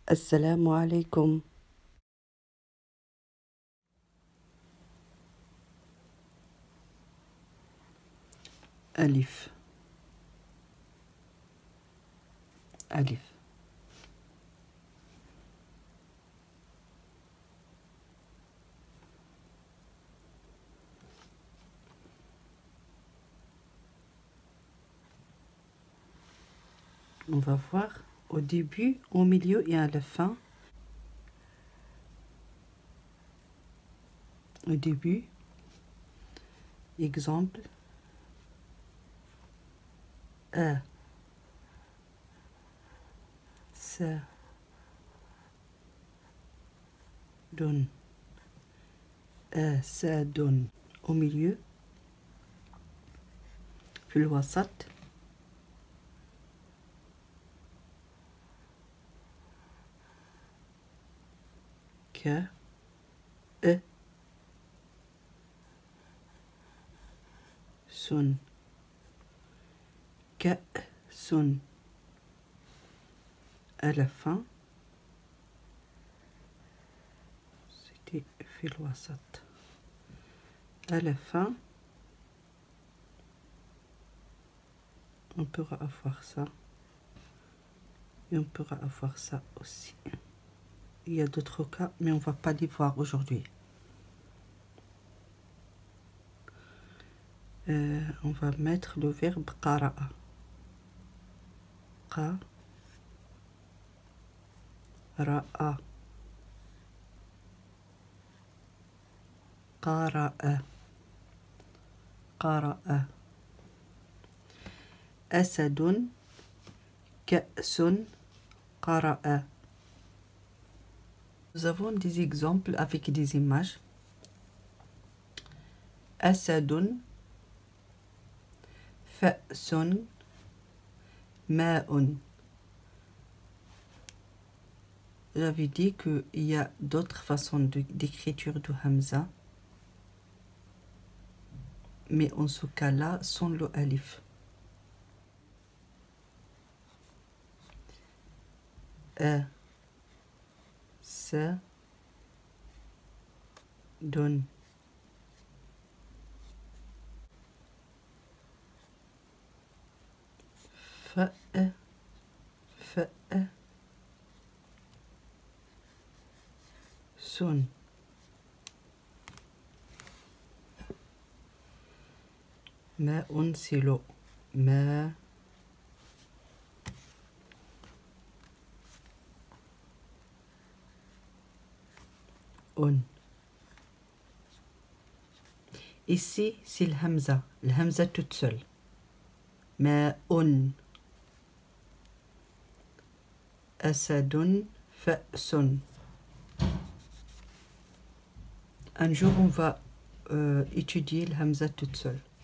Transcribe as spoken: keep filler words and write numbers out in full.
السلام عليكم. ألف ألف On va voir au début, au milieu et à la fin. Au début, exemple, A, ça, donne, A, ça, donne. Au milieu, في الوسط, ك, E, sun, كأس. À la fin, c'était في الوسط. À la fin, on pourra avoir ça. Et on pourra avoir ça aussi. Il y a d'autres cas, mais on ne va pas les voir aujourd'hui. Euh, on va mettre le verbe qara'a. Qara'a. Qara'a. Qara'a. Asadun. Ka'sun. Qara'a. Nous avons des exemples avec des images. Asadun. Fa'sun. Ma'un. J'avais dit qu'il y a d'autres façons d'écriture de Hamza, mais en ce cas-là, sans le alif. A, sa, donne. Fa, fa, sun. Ma'un, c'est l'eau. Ma, un. Ici, c'est le hamza. Le hamza toute seule. Ma'un. Asadun, fa'sun. Un jour, on va euh, étudier le hamza toute seule.